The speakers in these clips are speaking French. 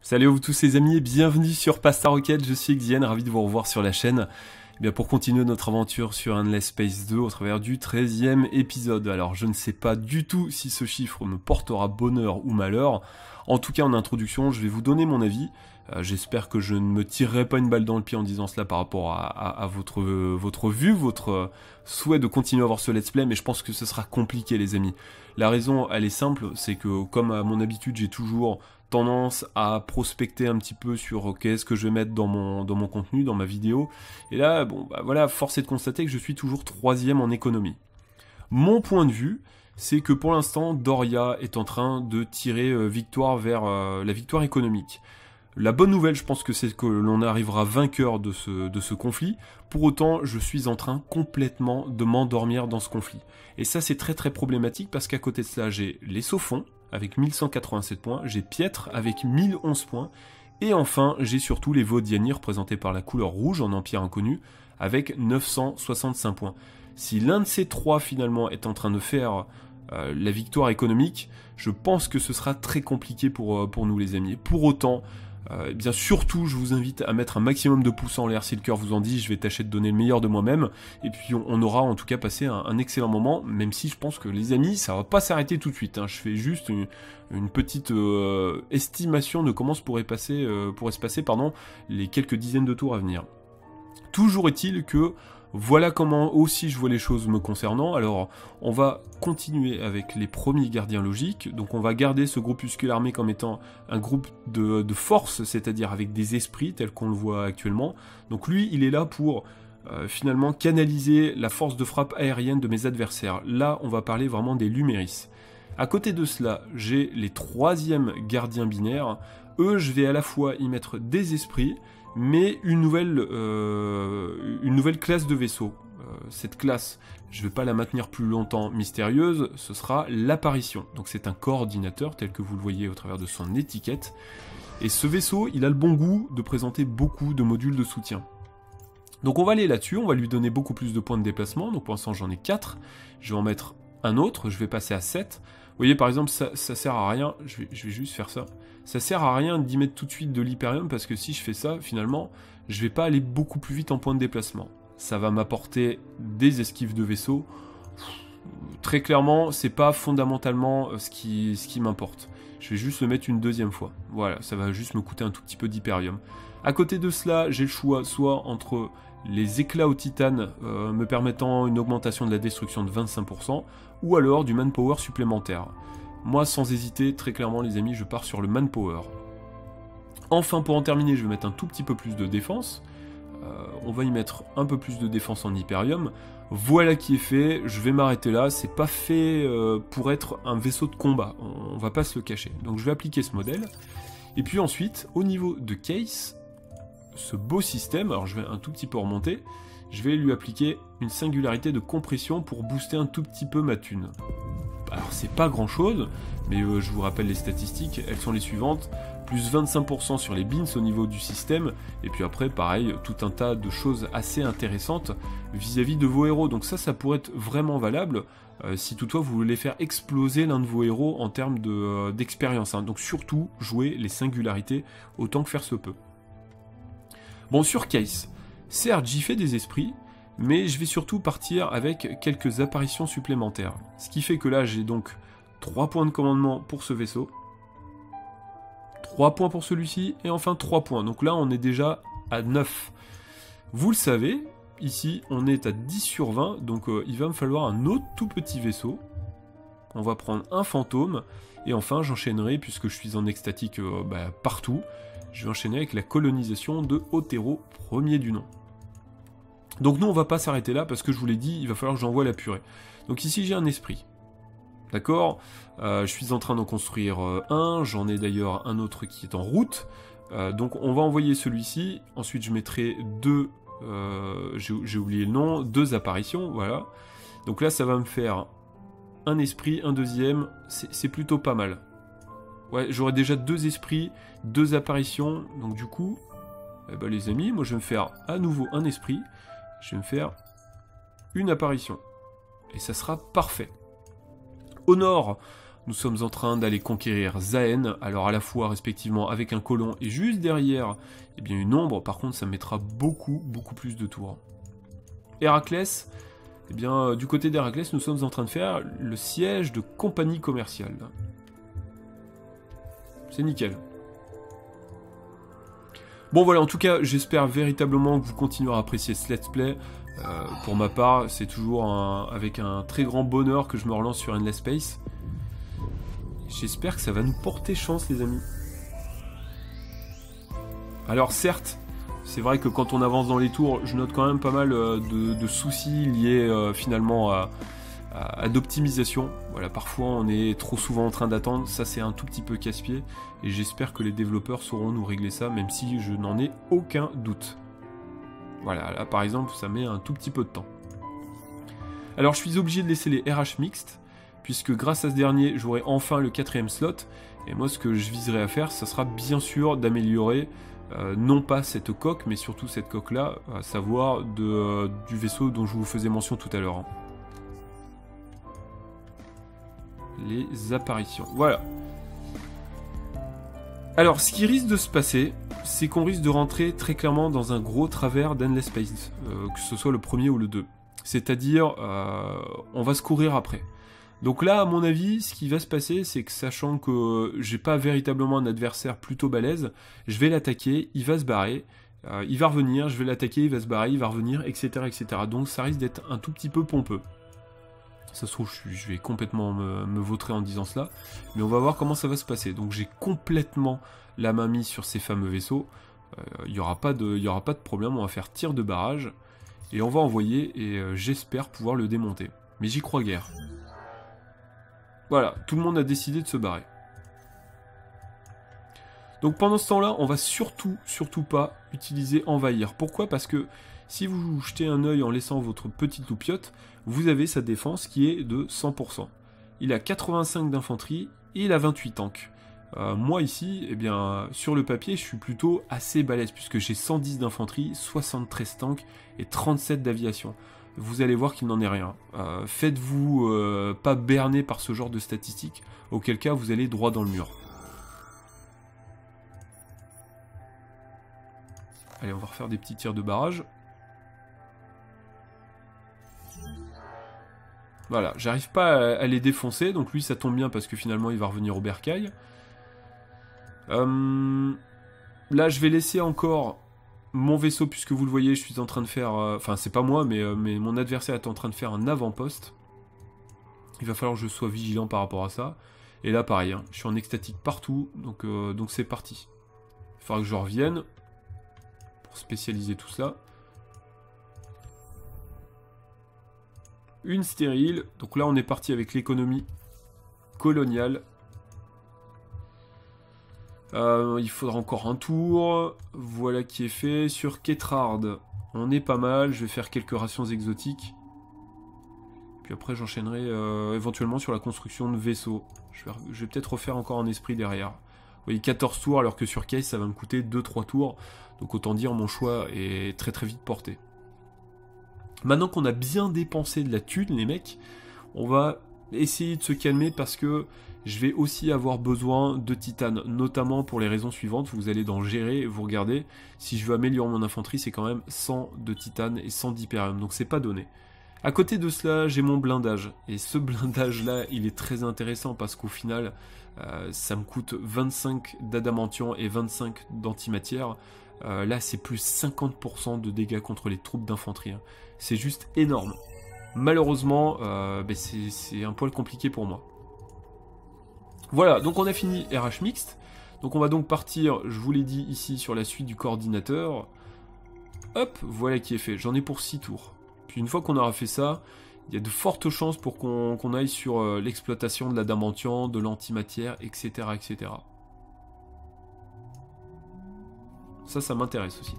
Salut à vous tous les amis et bienvenue sur Pasta Rocket, je suis Xian, ravi de vous revoir sur la chaîne. Eh bien, pour continuer notre aventure sur Endless Space 2 au travers du 13e épisode. Alors je ne sais pas du tout si ce chiffre me portera bonheur ou malheur. En tout cas en introduction je vais vous donner mon avis. J'espère que je ne me tirerai pas une balle dans le pied en disant cela par rapport à votre vue, votre souhait de continuer à voir ce let's play, mais je pense que ce sera compliqué les amis. La raison elle est simple, c'est que comme à mon habitude j'ai toujours tendance à prospecter un petit peu sur qu'est-ce que je vais mettre dans mon contenu, dans ma vidéo, et là bon bah voilà, force est de constater que je suis toujours 3e en économie. Mon point de vue, c'est que pour l'instant Doria est en train de tirer victoire vers la victoire économique. La bonne nouvelle, je pense que c'est que l'on arrivera vainqueur de ce conflit. Pour autant, je suis en train complètement de m'endormir dans ce conflit. Et ça, c'est très très problématique parce qu'à côté de cela, j'ai les Sophons avec 1187 points, j'ai Piètre avec 1011 points, et enfin, j'ai surtout les Vaudiani représentés par la couleur rouge en Empire Inconnu avec 965 points. Si l'un de ces trois finalement est en train de faire la victoire économique, je pense que ce sera très compliqué pour nous les amis. Pour autant, eh bien surtout je vous invite à mettre un maximum de pouces en l'air si le cœur vous en dit, je vais tâcher de donner le meilleur de moi-même, et puis on aura en tout cas passé un excellent moment, même si je pense que les amis ça va pas s'arrêter tout de suite, hein. Je fais juste une petite estimation de comment pourrait se passer les quelques dizaines de tours à venir. Toujours est-il que voilà comment aussi je vois les choses me concernant. Alors, on va continuer avec les premiers gardiens logiques. Donc, on va garder ce groupuscule armé comme étant un groupe de force, c'est-à-dire avec des esprits, tels qu'on le voit actuellement. Donc, lui, il est là pour finalement canaliser la force de frappe aérienne de mes adversaires. Là, on va parler vraiment des Luméris. À côté de cela, j'ai les 3e gardiens binaires. Eux, je vais à la fois y mettre des esprits, mais une nouvelle classe de vaisseau. Cette classe, je ne vais pas la maintenir plus longtemps mystérieuse, ce sera l'apparition. Donc c'est un coordinateur tel que vous le voyez au travers de son étiquette. Et ce vaisseau, il a le bon goût de présenter beaucoup de modules de soutien. Donc on va aller là-dessus, on va lui donner beaucoup plus de points de déplacement. Donc pour l'instant j'en ai 4, je vais en mettre un autre, je vais passer à 7. Vous voyez par exemple ça sert à rien, je vais juste faire ça. Ça sert à rien d'y mettre tout de suite de l'hyperium parce que si je fais ça, finalement, je vais pas aller beaucoup plus vite en point de déplacement. Ça va m'apporter des esquives de vaisseau. Très clairement, c'est pas fondamentalement ce qui m'importe. Je vais juste le mettre une deuxième fois. Voilà, ça va juste me coûter un tout petit peu d'hyperium. À côté de cela, j'ai le choix soit entre les éclats au titane me permettant une augmentation de la destruction de 25%, ou alors du manpower supplémentaire. Moi, sans hésiter, très clairement les amis, je pars sur le manpower. Enfin, pour en terminer, je vais mettre un tout petit peu plus de défense. On va y mettre un peu plus de défense en hyperium. Voilà qui est fait, je vais m'arrêter là. C'est pas fait pour être un vaisseau de combat, on va pas se le cacher. Donc je vais appliquer ce modèle. Et puis ensuite, au niveau de Case, ce beau système, alors je vais un tout petit peu remonter, je vais lui appliquer une singularité de compression pour booster un tout petit peu ma thune. Alors c'est pas grand chose, mais je vous rappelle les statistiques, elles sont les suivantes, plus 25% sur les bins au niveau du système, et puis après pareil, tout un tas de choses assez intéressantes vis-à-vis de vos héros, donc ça pourrait être vraiment valable, si toutefois vous voulez faire exploser l'un de vos héros en termes d'expérience, hein. Donc surtout, jouer les singularités autant que faire se peut. Bon, sur Case, certes j'y fais des esprits, mais je vais surtout partir avec quelques apparitions supplémentaires. Ce qui fait que là j'ai donc 3 points de commandement pour ce vaisseau, 3 points pour celui-ci, et enfin 3 points. Donc là on est déjà à 9. Vous le savez, ici on est à 10 sur 20, donc il va me falloir un autre tout petit vaisseau. On va prendre un fantôme, et enfin j'enchaînerai, puisque je suis en extatique partout, je vais enchaîner avec la colonisation de Otero, premier du nom. Donc nous on va pas s'arrêter là parce que je vous l'ai dit, il va falloir que j'envoie la purée. Donc ici j'ai un esprit. D'accord, je suis en train d'en construire un, j'en ai d'ailleurs un autre qui est en route. Donc on va envoyer celui-ci, ensuite je mettrai deux, j'ai oublié le nom, 2 apparitions, voilà. Donc là ça va me faire un esprit, un deuxième, c'est plutôt pas mal. Ouais, j'aurai déjà 2 esprits, 2 apparitions, donc du coup, les amis, moi je vais me faire à nouveau un esprit. Je vais me faire une apparition. Et ça sera parfait. Au nord, Nous sommes en train d'aller conquérir Zaen, alors à la fois respectivement avec un colon et juste derrière, eh bien une ombre. Par contre, ça mettra beaucoup plus de tours. Héraclès, eh bien du côté d'Héraclès, nous sommes en train de faire le siège de compagnie commerciale. C'est nickel. Bon voilà, en tout cas, j'espère véritablement que vous continuerez à apprécier ce let's play. Pour ma part, c'est toujours avec un très grand bonheur que je me relance sur Endless Space. J'espère que ça va nous porter chance, les amis. Alors certes, c'est vrai que quand on avance dans les tours, je note quand même pas mal de soucis liés finalement à d'optimisation. Voilà, parfois on est trop souvent en train d'attendre, ça c'est un tout petit peu casse-pied, et j'espère que les développeurs sauront nous régler ça, même si je n'en ai aucun doute. Voilà, là par exemple, ça met un tout petit peu de temps. Alors je suis obligé de laisser les RH mixtes, puisque grâce à ce dernier, j'aurai enfin le 4ème slot, et moi ce que je viserai à faire, ça sera bien sûr d'améliorer, non pas cette coque, mais surtout cette coque-là, à savoir du vaisseau dont je vous faisais mention tout à l'heure. Hein. Les apparitions. Voilà. Alors, ce qui risque de se passer, c'est qu'on risque de rentrer très clairement dans un gros travers d'Endless Space, que ce soit le premier ou le 2. C'est-à-dire, on va se courir après. Donc là, à mon avis, ce qui va se passer, c'est que sachant que j'ai pas véritablement un adversaire plutôt balèze, je vais l'attaquer, il va se barrer, il va revenir, je vais l'attaquer, il va se barrer, il va revenir, etc., etc. Donc ça risque d'être un tout petit peu pompeux. Ça se trouve, je vais complètement me vautrer en disant cela, mais on va voir comment ça va se passer. Donc j'ai complètement la main mise sur ces fameux vaisseaux. Il n'y aura pas de problème, on va faire tir de barrage, et on va envoyer, et j'espère pouvoir le démonter. Mais j'y crois guère. Voilà, tout le monde a décidé de se barrer. Donc pendant ce temps-là, on va surtout pas utiliser envahir. Pourquoi? Parce que si vous jetez un œil en laissant votre petite loupiote, vous avez sa défense qui est de 100%. Il a 85 d'infanterie et il a 28 tanks. Moi ici, eh bien, sur le papier, je suis plutôt assez balèze puisque j'ai 110 d'infanterie, 73 tanks et 37 d'aviation. Vous allez voir qu'il n'en est rien. Faites-vous pas berner par ce genre de statistiques, auquel cas vous allez droit dans le mur. Allez, on va refaire des petits tirs de barrage. Voilà, j'arrive pas à les défoncer, donc lui ça tombe bien parce que finalement il va revenir au bercail. Là je vais laisser encore mon vaisseau, puisque vous le voyez, je suis en train de faire... Enfin c'est pas moi, mais mon adversaire est en train de faire un avant-poste. Il va falloir que je sois vigilant par rapport à ça. Et là pareil, hein, je suis en extatique partout, donc c'est parti. Il faudra que je revienne pour spécialiser tout ça. Une stérile, donc là on est parti avec l'économie coloniale. Il faudra encore un tour, voilà qui est fait. Sur Ketrard, on est pas mal, je vais faire quelques rations exotiques. Puis après j'enchaînerai éventuellement sur la construction de vaisseaux. Je vais peut-être refaire encore un esprit derrière. Vous voyez, 14 tours, alors que sur Case ça va me coûter 2-3 tours. Donc autant dire mon choix est très vite porté. Maintenant qu'on a bien dépensé de la thune, les mecs, on va essayer de se calmer parce que je vais aussi avoir besoin de titane, notamment pour les raisons suivantes. Vous allez dans gérer, vous regardez, si je veux améliorer mon infanterie, c'est quand même 100 de titane et 100 d'hyperium, donc c'est pas donné. À côté de cela, j'ai mon blindage, et ce blindage-là, il est très intéressant parce qu'au final, ça me coûte 25 d'adamantium et 25 d'antimatière. Là, c'est plus 50% de dégâts contre les troupes d'infanterie. Hein. C'est juste énorme. Malheureusement, c'est un poil compliqué pour moi. Voilà, donc on a fini RH mixte. Donc on va donc partir, je vous l'ai dit ici, sur la suite du coordinateur. Hop, voilà qui est fait. J'en ai pour 6 tours. Puis une fois qu'on aura fait ça, il y a de fortes chances pour qu'on aille sur l'exploitation de l'adamantium, de l'antimatière, etc., etc. Ça m'intéresse aussi.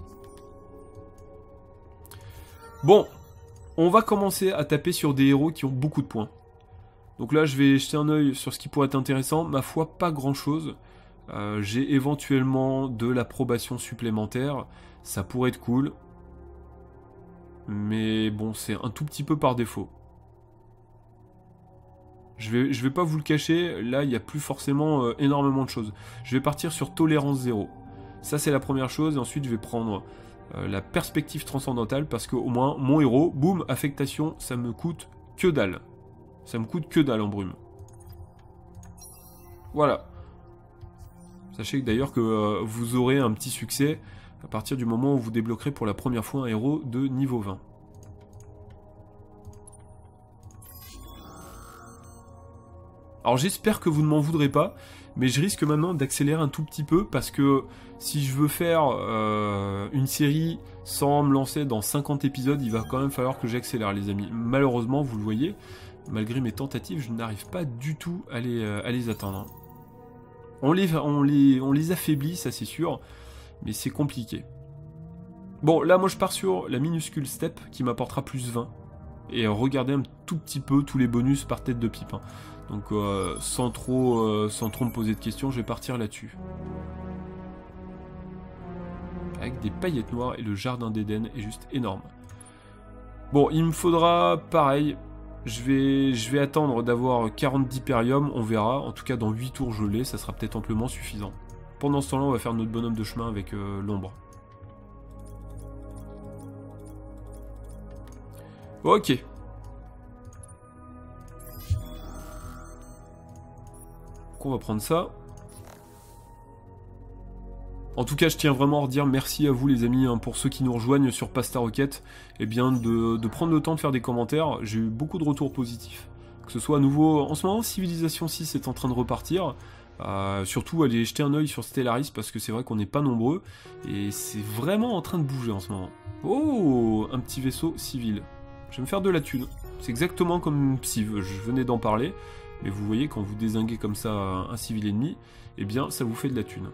Bon, on va commencer à taper sur des héros qui ont beaucoup de points. Donc là, je vais jeter un œil sur ce qui pourrait être intéressant. Ma foi, pas grand-chose. J'ai éventuellement de l'approbation supplémentaire. Ça pourrait être cool. Mais bon, c'est un tout petit peu par défaut. Je vais pas vous le cacher, là il n'y a plus forcément énormément de choses. Je vais partir sur tolérance 0. Ça c'est la première chose, et ensuite je vais prendre la perspective transcendantale, parce qu'au moins mon héros, boum, affectation, ça me coûte que dalle. Ça me coûte que dalle en brume. Voilà. Sachez d'ailleurs que vous aurez un petit succès à partir du moment où vous débloquerez pour la première fois un héros de niveau 20. Alors j'espère que vous ne m'en voudrez pas, mais je risque maintenant d'accélérer un tout petit peu, parce que si je veux faire une série sans me lancer dans 50 épisodes, il va quand même falloir que j'accélère les amis. Malheureusement, vous le voyez, malgré mes tentatives, je n'arrive pas du tout à les atteindre. On les affaiblit, ça c'est sûr, mais c'est compliqué. Bon, là moi je pars sur la minuscule step qui m'apportera plus 20. Et regardez un tout petit peu tous les bonus par tête de pipe. Hein. Donc sans trop me poser de questions, je vais partir là-dessus. Avec des paillettes noires, et le jardin d'Éden est juste énorme. Bon, il me faudra pareil. Je vais attendre d'avoir 40 d'hyperium, on verra. En tout cas, dans 8 tours, je l'ai, ça sera peut-être amplement suffisant. Pendant ce temps-là, on va faire notre bonhomme de chemin avec l'ombre. Ok. Donc on va prendre ça. En tout cas, je tiens vraiment à redire merci à vous les amis, hein, pour ceux qui nous rejoignent sur Pasta Rocket, et bien de prendre le temps de faire des commentaires. J'ai eu beaucoup de retours positifs. Que ce soit à nouveau, en ce moment, Civilization 6 est en train de repartir. Surtout, allez jeter un oeil sur Stellaris, parce que c'est vrai qu'on n'est pas nombreux, et c'est vraiment en train de bouger en ce moment. Oh, un petit vaisseau civil. Je vais me faire de la thune. C'est exactement comme Civ, je venais d'en parler, mais vous voyez, quand vous dézinguez comme ça un civil ennemi, eh bien, ça vous fait de la thune.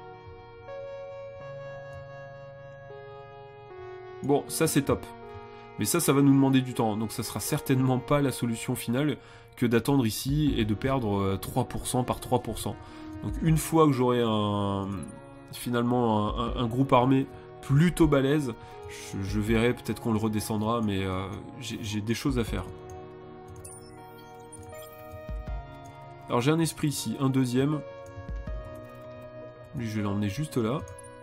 Bon, ça c'est top. Mais ça va nous demander du temps, donc ça sera certainement pas la solution finale que d'attendre ici et de perdre 3% par 3%. Donc une fois que j'aurai finalement un groupe armé plutôt balèze, je verrai, peut-être qu'on le redescendra, mais j'ai des choses à faire. Alors j'ai un esprit ici, un deuxième. Lui je vais l'emmener juste là.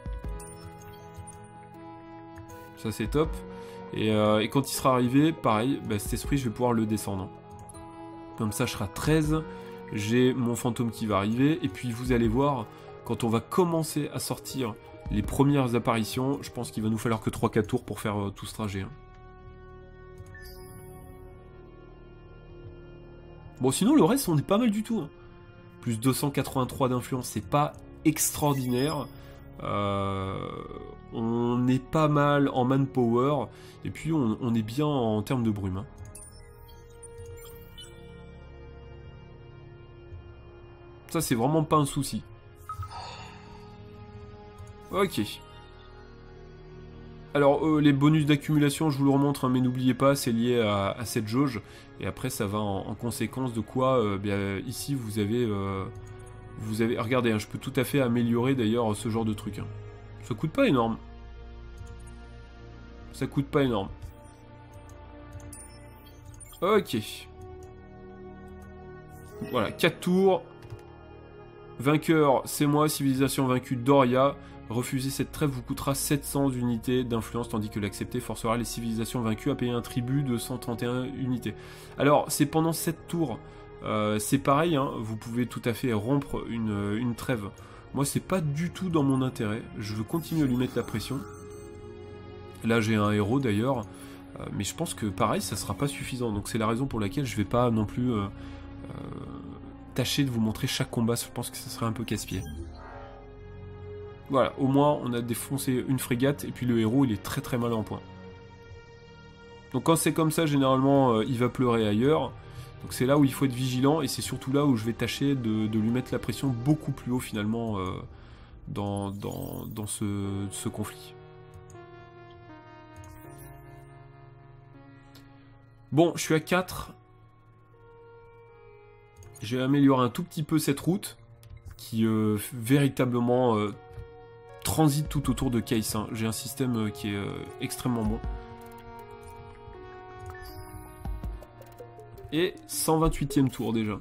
Ça c'est top. Et quand il sera arrivé, pareil, bah, cet esprit je vais pouvoir le descendre. Comme ça je serai à 13. J'ai mon fantôme qui va arriver. Et puis vous allez voir, quand on va commencer à sortir les premières apparitions, je pense qu'il va nous falloir que 3-4 tours pour faire tout ce trajet. Hein. Bon sinon le reste on est pas mal du tout. Hein. Plus 283 d'influence, c'est pas extraordinaire. On est pas mal en manpower, et puis on est bien en termes de brume. Hein. Ça c'est vraiment pas un souci. Ok. Alors les bonus d'accumulation je vous le remontre, hein, mais n'oubliez pas, c'est lié à cette jauge, et après ça va en conséquence de quoi ici vous avez... regardez, hein, je peux tout à fait améliorer d'ailleurs ce genre de truc. Hein. Ça coûte pas énorme. Ça coûte pas énorme. Ok. Voilà, 4 tours. Vainqueur, c'est moi, civilisation vaincue, Doria. Refuser cette trêve vous coûtera 700 unités d'influence, tandis que l'accepter forcera les civilisations vaincues à payer un tribut de 131 unités. Alors, c'est pendant 7 tours. C'est pareil, hein, vous pouvez tout à fait rompre une trêve. Moi, c'est pas du tout dans mon intérêt. Je veux continuer à lui mettre la pression. Là, j'ai un héros d'ailleurs. Mais je pense que pareil, ça sera pas suffisant. Donc c'est la raison pour laquelle je vais pas non plus tâcher de vous montrer chaque combat. Je pense que ça serait un peu casse-pied. Voilà, au moins on a défoncé une frégate. Et puis le héros, il est très très mal en point. Donc quand c'est comme ça, généralement, il va pleurer ailleurs. Donc c'est là où il faut être vigilant, et c'est surtout là où je vais tâcher de lui mettre la pression beaucoup plus haut finalement dans ce conflit. Bon, je suis à 4. J'ai amélioré un tout petit peu cette route qui véritablement transite tout autour de Case. Hein. J'ai un système qui est extrêmement bon. Et 128e tour déjà.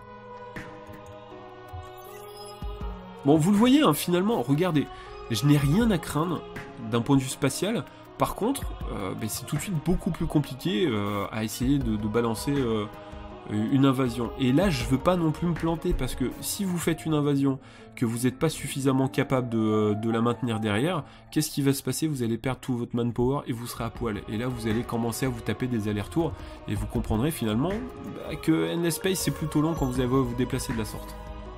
Bon, vous le voyez, hein, finalement, regardez, je n'ai rien à craindre d'un point de vue spatial. Par contre, c'est tout de suite beaucoup plus compliqué à essayer de balancer une invasion. Et là, je veux pas non plus me planter, parce que si vous faites une invasion, que vous n'êtes pas suffisamment capable de la maintenir derrière, qu'est-ce qui va se passer? Vous allez perdre tout votre manpower et vous serez à poil. Et là, vous allez commencer à vous taper des allers-retours, et vous comprendrez finalement que Endless Space, c'est plutôt long quand vous allez vous déplacer de la sorte.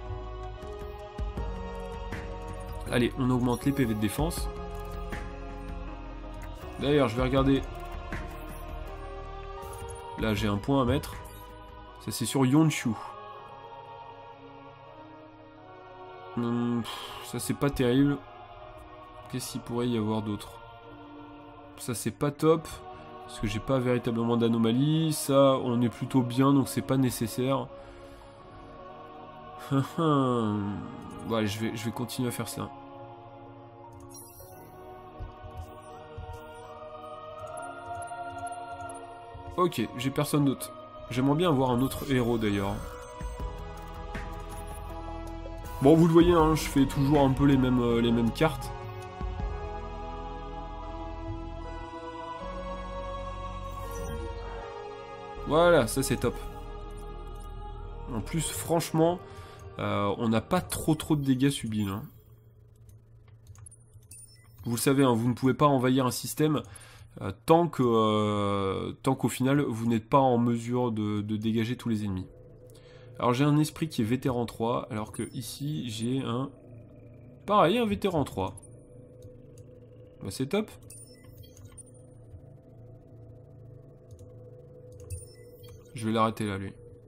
Allez, on augmente les PV de défense. D'ailleurs, je vais regarder. Là, j'ai un point à mettre. Ça, c'est sur Yonchu. Ça, c'est pas terrible. Qu'est-ce qu'il pourrait y avoir d'autre? Ça, c'est pas top. Parce que j'ai pas véritablement d'anomalie. Ça, on est plutôt bien, donc c'est pas nécessaire. Ouais, je vais continuer à faire ça. Ok, j'ai personne d'autre. J'aimerais bien avoir un autre héros d'ailleurs. Bon, vous le voyez, hein, je fais toujours un peu les mêmes cartes. Voilà, ça c'est top. En plus, franchement, on n'a pas trop de dégâts subis là. Vous le savez, hein, vous ne pouvez pas envahir un système tant qu'au final, vous n'êtes pas en mesure de dégager tous les ennemis. Alors j'ai un esprit qui est vétéran 3, alors que ici j'ai un... Pareil, un vétéran 3. Bah, c'est top. Je vais l'arrêter là, lui.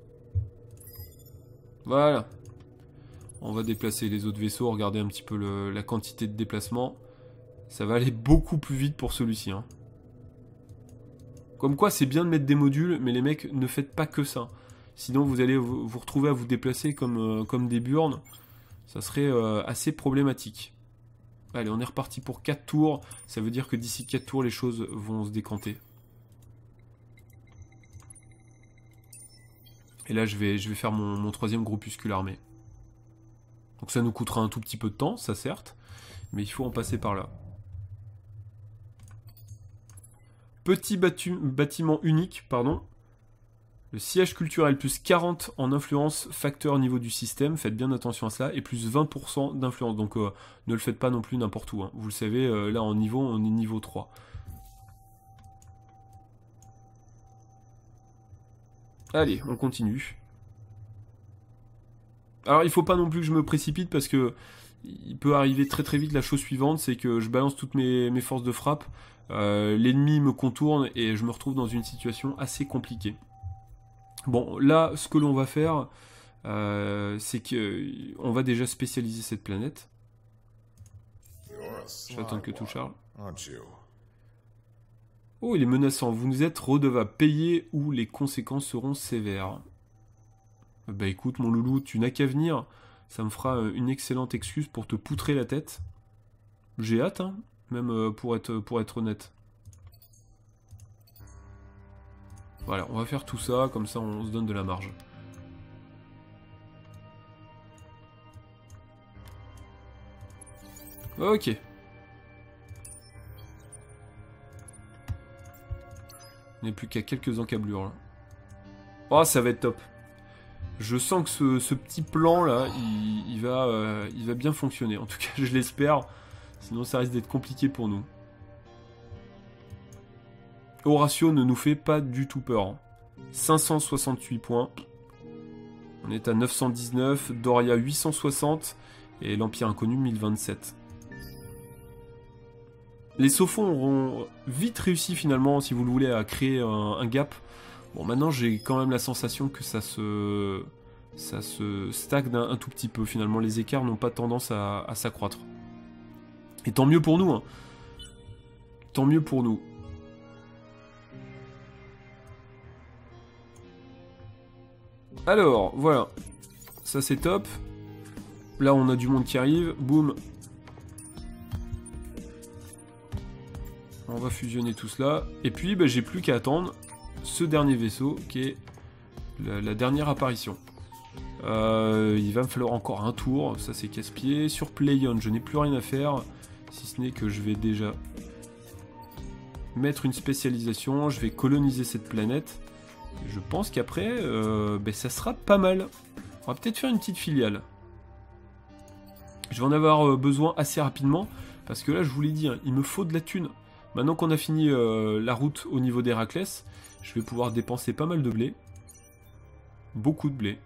Voilà. On va déplacer les autres vaisseaux, regardez un petit peu la quantité de déplacement. Ça va aller beaucoup plus vite pour celui-ci. Hein. Comme quoi, c'est bien de mettre des modules, mais les mecs, ne faites pas que ça. Sinon, vous allez vous retrouver à vous déplacer comme des burnes. Ça serait assez problématique. Allez, on est reparti pour 4 tours. Ça veut dire que d'ici 4 tours, les choses vont se décanter. Et là, je vais faire mon troisième groupuscule armé. Donc ça nous coûtera un tout petit peu de temps, ça certes. Mais il faut en passer par là. Petit bâtiment unique, pardon. Le siège culturel, plus 40 en influence facteur au niveau du système, faites bien attention à ça, et plus 20% d'influence, donc ne le faites pas non plus n'importe où. Hein. Vous le savez, là en niveau, on est niveau 3. Allez, on continue. Alors il faut pas non plus que je me précipite, parce que il peut arriver très très vite la chose suivante, c'est que je balance toutes mes forces de frappe, l'ennemi me contourne, et je me retrouve dans une situation assez compliquée. Bon, là, ce que l'on va faire, c'est qu'on va déjà spécialiser cette planète. Je vais attendre que tout charge. Oh, il est menaçant. Vous nous êtes redevable. Payez ou les conséquences seront sévères. Bah écoute, mon loulou, tu n'as qu'à venir. Ça me fera une excellente excuse pour te poutrer la tête. J'ai hâte, hein, même pour être honnête. Voilà, on va faire tout ça, comme ça on se donne de la marge. Ok. On n'est plus qu'à quelques encablures. Là. Oh, ça va être top. Je sens que ce petit plan là, il va bien fonctionner. En tout cas, je l'espère. Sinon, ça risque d'être compliqué pour nous. Horatio ne nous fait pas du tout peur. Hein. 568 points. On est à 919. Doria 860. Et l'Empire Inconnu 1027. Les Sophons auront vite réussi finalement, si vous le voulez, à créer un gap. Bon, maintenant j'ai quand même la sensation que ça se stagne un tout petit peu. Finalement, les écarts n'ont pas tendance à s'accroître. Et tant mieux pour nous. Hein. Tant mieux pour nous. Alors, voilà. Ça c'est top. Là on a du monde qui arrive. Boum. On va fusionner tout cela. Et puis bah, j'ai plus qu'à attendre ce dernier vaisseau qui est la dernière apparition. Il va me falloir encore un tour, ça c'est casse-pied. Sur Playon, je n'ai plus rien à faire, si ce n'est que je vais déjà mettre une spécialisation, je vais coloniser cette planète. Je pense qu'après, ça sera pas mal. On va peut-être faire une petite filiale. Je vais en avoir besoin assez rapidement, parce que là, je vous l'ai dit, hein, il me faut de la thune. Maintenant qu'on a fini la route au niveau d'Héraclès, je vais pouvoir dépenser pas mal de blé. Beaucoup de blé.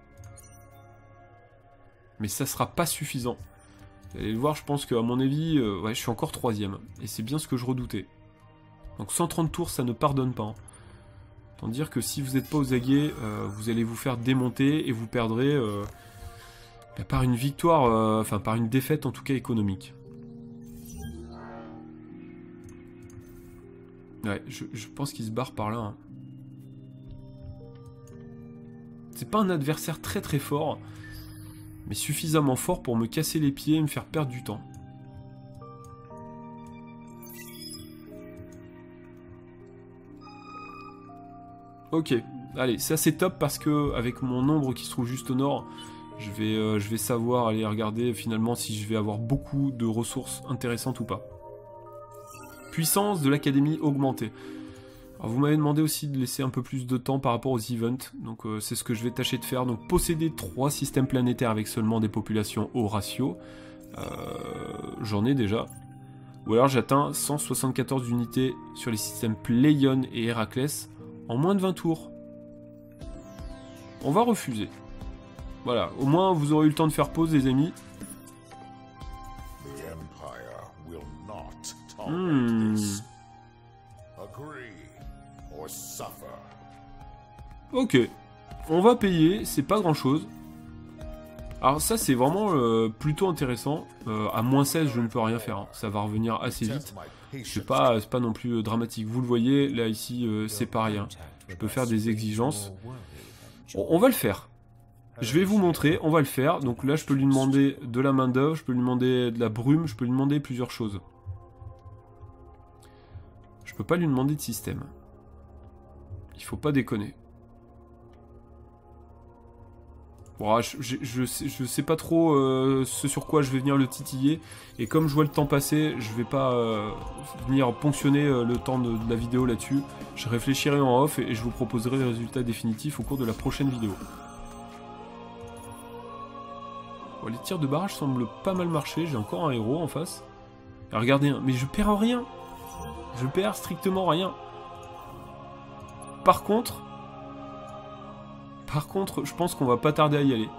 Mais ça sera pas suffisant. Vous allez le voir, je pense qu'à mon avis, ouais, je suis encore 3ème. Et c'est bien ce que je redoutais. Donc 130 tours, ça ne pardonne pas. Hein. Tant dire que si vous n'êtes pas aux aguets, vous allez vous faire démonter et vous perdrez par une victoire, enfin par une défaite en tout cas économique. Ouais, je pense qu'il se barre par là. Hein. C'est pas un adversaire très très fort, mais suffisamment fort pour me casser les pieds et me faire perdre du temps. Ok, allez, ça c'est top parce que avec mon ombre qui se trouve juste au nord, je vais savoir aller regarder finalement si je vais avoir beaucoup de ressources intéressantes ou pas. Puissance de l'académie augmentée. Alors vous m'avez demandé aussi de laisser un peu plus de temps par rapport aux events, donc c'est ce que je vais tâcher de faire. Donc posséder 3 systèmes planétaires avec seulement des populations au ratio, j'en ai déjà. Ou alors j'atteins 174 unités sur les systèmes Playon et Héraclès en moins de 20 tours. On va refuser. Voilà, au moins vous aurez eu le temps de faire pause les amis. Ok, on va payer, c'est pas grand chose. Alors ça c'est vraiment plutôt intéressant. À moins 16 je ne peux rien faire, hein. Ça va revenir assez vite. C'est pas non plus dramatique. Vous le voyez, là ici c'est pareil. Hein. Je peux faire des exigences. On va le faire. Je vais vous montrer, on va le faire. Donc là je peux lui demander de la main d'œuvre, je peux lui demander de la brume, je peux lui demander plusieurs choses. Je peux pas lui demander de système. Il faut pas déconner. Bon, je sais pas trop ce sur quoi je vais venir le titiller. Et comme je vois le temps passer, je vais pas venir ponctionner le temps de la vidéo là-dessus. Je réfléchirai en off et je vous proposerai le résultat définitif au cours de la prochaine vidéo. Bon, les tirs de barrage semblent pas mal marcher. J'ai encore un héros en face. Et regardez, hein, mais je perds rien. Je perds strictement rien. Par contre, je pense qu'on va pas tarder à y aller.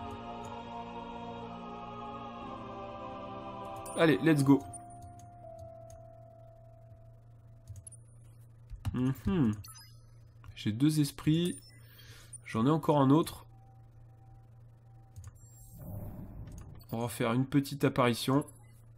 Allez, let's go. J'ai 2 esprits. J'en ai encore un autre. On va faire une petite apparition.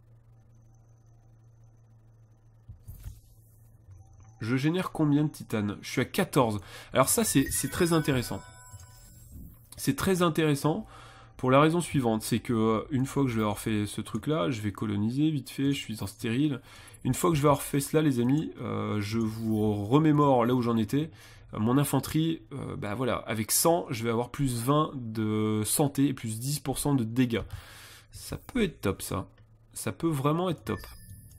Je génère combien de titane? Je suis à 14. Alors ça, c'est très intéressant. C'est très intéressant pour la raison suivante. C'est que une fois que je vais avoir fait ce truc-là, je vais coloniser vite fait, je suis en stérile. Une fois que je vais avoir fait cela, les amis, je vous remémore là où j'en étais. Mon infanterie, bah voilà, avec 100, je vais avoir plus 20 de santé et plus 10% de dégâts. Ça peut être top, ça. Ça peut vraiment être top.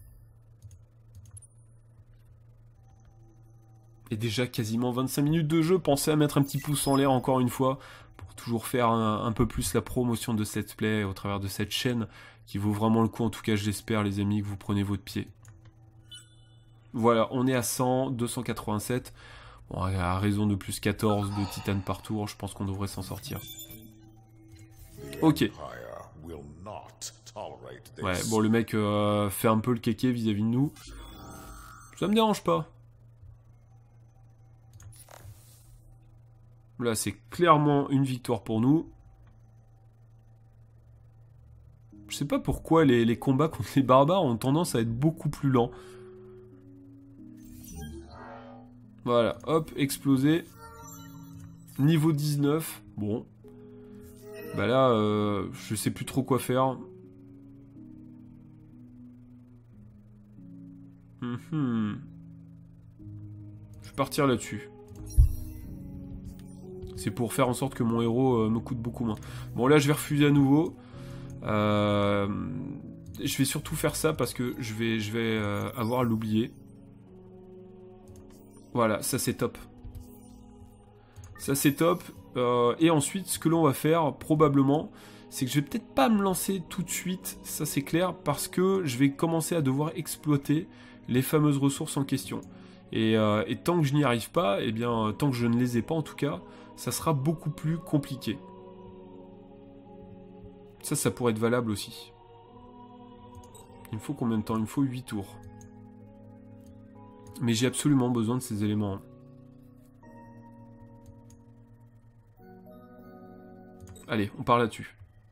Et déjà quasiment 25 minutes de jeu, pensez à mettre un petit pouce en l'air encore une fois, pour toujours faire un peu plus la promotion de cette play au travers de cette chaîne, qui vaut vraiment le coup, en tout cas j'espère les amis que vous prenez votre pied. Voilà, on est à 100, 287, bon, à raison de plus 14 de titane par tour, je pense qu'on devrait s'en sortir. Ok. Ouais, bon le mec fait un peu le kéké vis-à-vis de nous, ça me dérange pas. Là, c'est clairement une victoire pour nous. Je sais pas pourquoi les combats contre les barbares ont tendance à être beaucoup plus lents. Voilà, hop, explosé. Niveau 19, bon. Bah là, je sais plus trop quoi faire. Je vais partir là-dessus. C'est pour faire en sorte que mon héros me coûte beaucoup moins. Bon, là, je vais refuser à nouveau. Je vais surtout faire ça parce que je vais avoir à l'oublier. Voilà, ça c'est top. Ça c'est top. Et ensuite, ce que l'on va faire, probablement, c'est que je vais peut-être pas me lancer tout de suite, ça c'est clair, parce que je vais commencer à devoir exploiter les fameuses ressources en question. Et tant que je n'y arrive pas, eh bien, tant que je ne les ai pas en tout cas, ça sera beaucoup plus compliqué. Ça pourrait être valable aussi. Il me faut combien de temps? Il me faut 8 tours. Mais j'ai absolument besoin de ces éléments. Allez, on part là-dessus.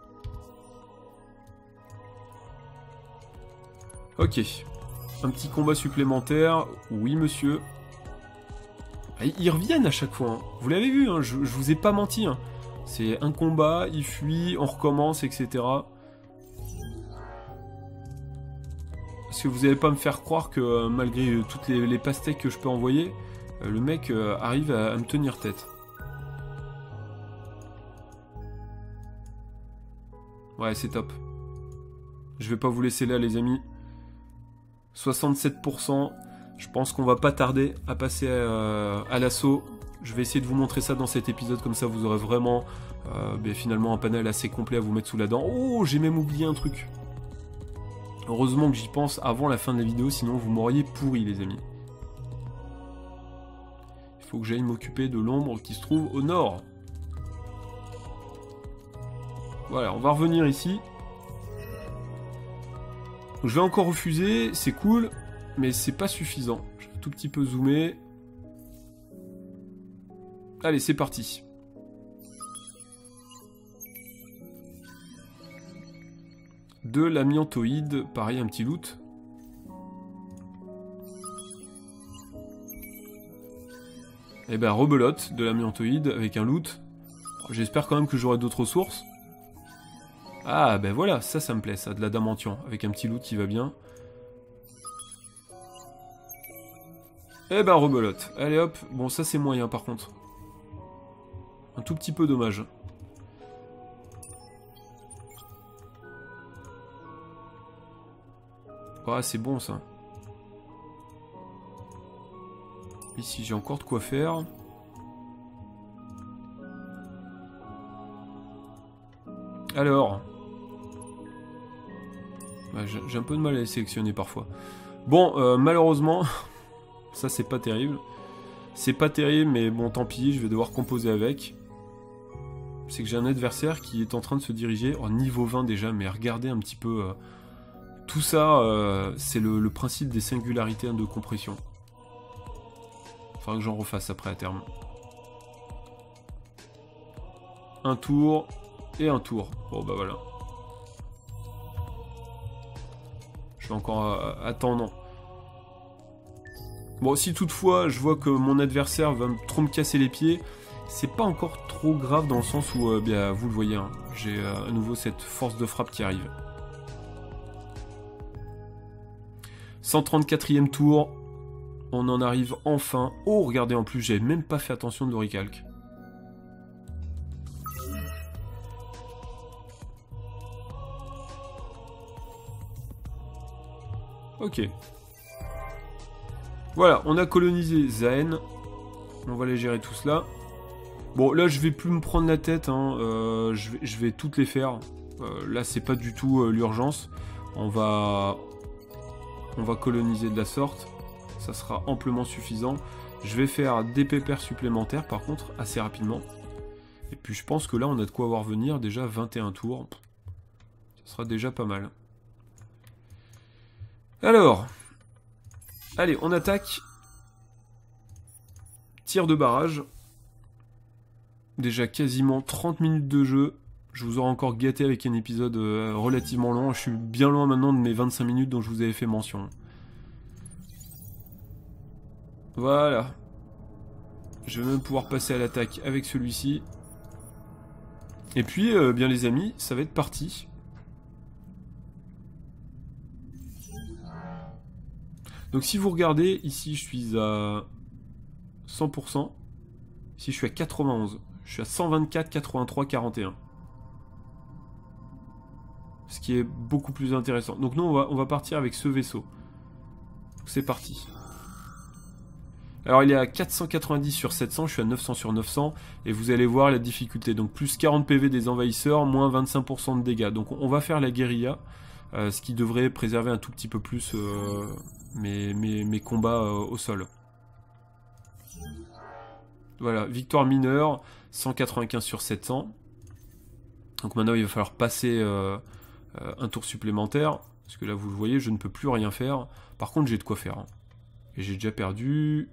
Ok. Un petit combat supplémentaire. Oui, monsieur. Ah, ils reviennent à chaque fois. Hein. Vous l'avez vu, hein, je vous ai pas menti. Hein. C'est un combat, il fuit, on recommence, etc. Parce que vous n'allez pas me faire croire que malgré toutes les pastèques que je peux envoyer, le mec arrive à me tenir tête. Ouais, c'est top. Je vais pas vous laisser là, les amis. 67%. Je pense qu'on va pas tarder à passer à l'assaut. Je vais essayer de vous montrer ça dans cet épisode, comme ça vous aurez vraiment finalement un panel assez complet à vous mettre sous la dent. Oh, j'ai même oublié un truc. Heureusement que j'y pense avant la fin de la vidéo, sinon vous m'auriez pourri, les amis. Il faut que j'aille m'occuper de l'ombre qui se trouve au nord. Voilà, on va revenir ici. Donc, je vais encore refuser, c'est cool, mais c'est pas suffisant. Je vais un tout petit peu zoomer. Allez, c'est parti. De l'amiantoïde, pareil, un petit loot. Et ben, rebelote de l'amiantoïde avec un loot. J'espère quand même que j'aurai d'autres ressources. Ah, ben voilà, ça me plaît, ça, de l'adamantium, avec un petit loot qui va bien. Eh ben, rebelote. Allez hop, bon, ça c'est moyen par contre. Un tout petit peu dommage. Ah, c'est bon ça. Ici, j'ai encore de quoi faire. Alors. J'ai un peu de mal à les sélectionner parfois. Bon, malheureusement, ça c'est pas terrible. C'est pas terrible, mais bon, tant pis, je vais devoir composer avec. C'est que j'ai un adversaire qui est en train de se diriger en niveau 20 déjà, mais regardez un petit peu... tout ça, c'est le principe des singularités de compression. Faudra que j'en refasse après à terme. Un tour et un tour. Bon bah voilà. Je vais encore attendre. Bon, si toutefois je vois que mon adversaire va trop me casser les pieds, c'est pas encore trop grave dans le sens où, bien, vous le voyez, hein, j'ai à nouveau cette force de frappe qui arrive. 134e tour, on en arrive enfin. Oh, regardez, en plus, j'avais même pas fait attention de l'oricalque. Ok. Voilà, on a colonisé Zaen. On va aller gérer tout cela. Bon, là, je vais plus me prendre la tête. Hein. Je vais toutes les faire. Là, c'est pas du tout l'urgence. On va coloniser de la sorte. Ça sera amplement suffisant. Je vais faire des pépères supplémentaires, par contre, assez rapidement. Et puis, je pense que là, on a de quoi voir venir. Déjà, 21 tours. Ça sera déjà pas mal. Alors, allez, on attaque. Tir de barrage. Déjà quasiment 30 minutes de jeu. Je vous aurai encore gâté avec un épisode relativement long. Je suis bien loin maintenant de mes 25 minutes dont je vous avais fait mention. Voilà. Je vais même pouvoir passer à l'attaque avec celui-ci. Et puis, bien les amis, ça va être parti. Donc si vous regardez, ici je suis à 100%. Ici je suis à 91. Je suis à 124, 83, 41. Ce qui est beaucoup plus intéressant. Donc nous, on va partir avec ce vaisseau. C'est parti. Alors il est à 490 sur 700, je suis à 900 sur 900, et vous allez voir la difficulté. Donc plus 40 PV des envahisseurs, moins 25% de dégâts. Donc on va faire la guérilla, ce qui devrait préserver un tout petit peu plus mes combats au sol. Voilà, victoire mineure, 195 sur 700. Donc maintenant il va falloir passer un tour supplémentaire, parce que là vous le voyez, je ne peux plus rien faire. Par contre j'ai de quoi faire. Hein. Et j'ai déjà perdu...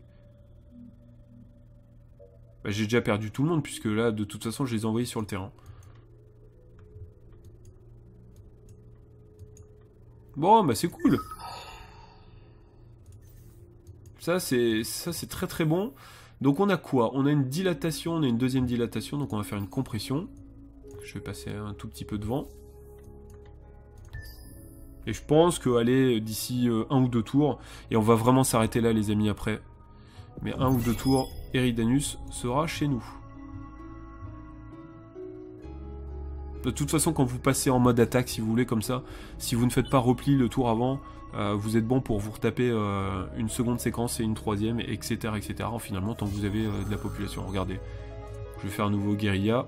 Bah, j'ai déjà perdu tout le monde, puisque là, de toute façon, je les ai envoyés sur le terrain. Bon, bah c'est cool. Ça, c'est très très bon. Donc on a quoi? On a une dilatation, on a une deuxième dilatation, donc on va faire une compression. Je vais passer un tout petit peu devant. Et je pense que, allez, d'ici 1 ou 2 tours, et on va vraiment s'arrêter là, les amis, après. Mais 1 ou 2 tours, Eridanus sera chez nous. De toute façon, quand vous passez en mode attaque, si vous voulez, comme ça, si vous ne faites pas repli le tour avant, vous êtes bon pour vous retaper une seconde séquence et une troisième, etc. etc. Finalement, tant que vous avez de la population. Regardez. Je vais faire un nouveau guérilla.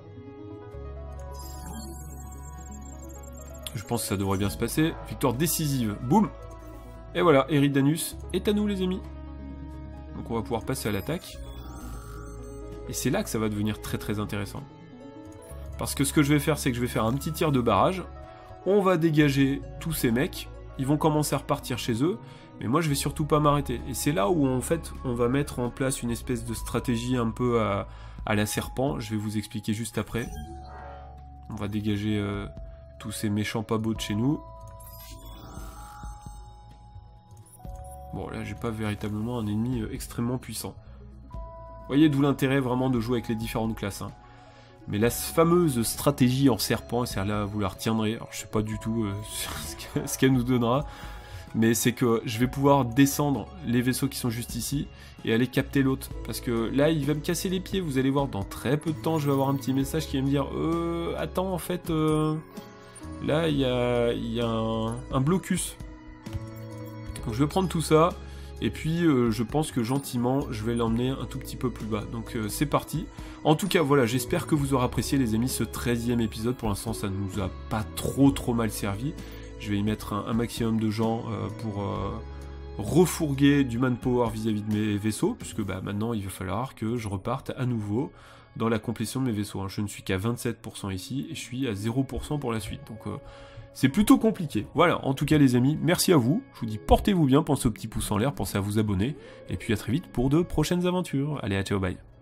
Je pense que ça devrait bien se passer. Victoire décisive. Boum. Et voilà, Eridanus est à nous, les amis. Donc on va pouvoir passer à l'attaque. Et c'est là que ça va devenir très très intéressant. Parce que ce que je vais faire, c'est que je vais faire un petit tir de barrage. On va dégager tous ces mecs. Ils vont commencer à repartir chez eux. Mais moi, je vais surtout pas m'arrêter. Et c'est là où, en fait, on va mettre en place une espèce de stratégie un peu à la serpent. Je vais vous expliquer juste après. On va dégager tous ces méchants pas beaux de chez nous. Bon, là, j'ai pas véritablement un ennemi extrêmement puissant. Vous voyez d'où l'intérêt vraiment de jouer avec les différentes classes. Hein. Mais la fameuse stratégie en serpent, celle-là, vous la retiendrez. Alors, je sais pas du tout ce qu'elle nous donnera. Mais c'est que je vais pouvoir descendre les vaisseaux qui sont juste ici et aller capter l'autre. Parce que là, il va me casser les pieds. Vous allez voir, dans très peu de temps, je vais avoir un petit message qui va me dire « Attends, en fait, là, il y a un blocus. » Donc je vais prendre tout ça, et puis je pense que gentiment, je vais l'emmener un tout petit peu plus bas. Donc c'est parti. En tout cas, voilà, j'espère que vous aurez apprécié, les amis, ce 13e épisode. Pour l'instant, ça ne nous a pas trop mal servi. Je vais y mettre un maximum de gens pour refourguer du manpower vis-à-vis de mes vaisseaux, puisque bah, maintenant, il va falloir que je reparte à nouveau dans la complétion de mes vaisseaux. Hein. Je ne suis qu'à 27% ici, et je suis à 0% pour la suite. Donc... c'est plutôt compliqué. Voilà, en tout cas les amis, merci à vous. Je vous dis portez-vous bien, pensez au petit pouce en l'air, pensez à vous abonner. Et puis à très vite pour de prochaines aventures. Allez, à ciao, bye.